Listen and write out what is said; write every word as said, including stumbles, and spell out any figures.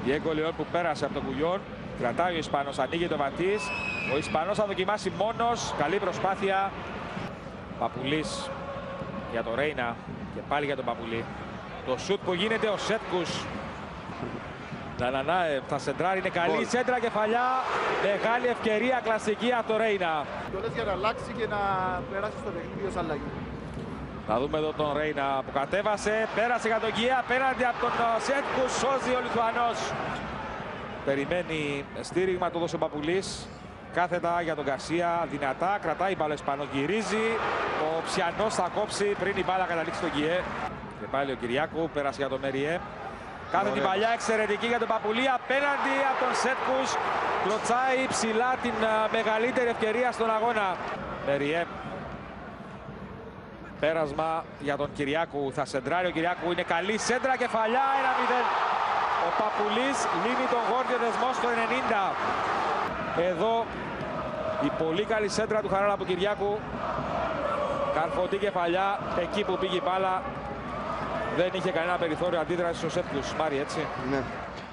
Διέγκο Λεόν που πέρασε από τον Κουγιόν. Κρατάει ο Ισπανός, ανοίγει το Βατής. Ο Ισπανός θα δοκιμάσει μόνος. Καλή προσπάθεια. Παπουλής για τον Ρέινα και πάλι για τον Παπουλή. Το σουτ που γίνεται ο Σέτκους. Νανανάε θα σεντράρει, είναι καλή Μπολ. Σέντρα κεφαλιά. Μεγάλη ευκαιρία κλασική από τον Ρέινα. Το λες για να αλλάξει και να περάσει στο παιχνίδι ως αλλαγή. Θα δούμε εδώ τον Ρέινα που κατέβασε, πέρασε για τον Κιέ, απέναντι από τον Σέτκου, σώζει ο Λιθουανός. Περιμένει στήριγμα, το δώσε ο Παπουλής. Κάθετα για τον Γκαρσία, δυνατά, κρατάει η μπάλα Ισπανός, γυρίζει. Ο Ψιανός θα κόψει πριν η μπάλα καταλήξει στον Κιέ. Και πάλι ο Κυριάκου, πέρασε για τον Μεριέ. Κάθε την παλιά εξαιρετική για τον Παπουλή, απέναντι από τον Σέτκους. Κλωτσάει ψηλά την μεγαλύτερη ευκαιρία στον αγώνα. Μεριέ. Πέρασμα για τον Κυριάκου, θα σεντράρει ο Κυριάκου, είναι καλή σέντρα κεφαλιά, ένα μηδέν. Ο Παπουλής λύνει τον γόρδιο δεσμό στο ενενήντα. Εδώ η πολύ καλή σέντρα του Χαράλαμπου Κυριάκου. Καρφωτή κεφαλιά, εκεί που πήγε η μπάλα δεν είχε κανένα περιθώριο αντίδρασης ο Σέτκους. Μάρι, έτσι. Ναι.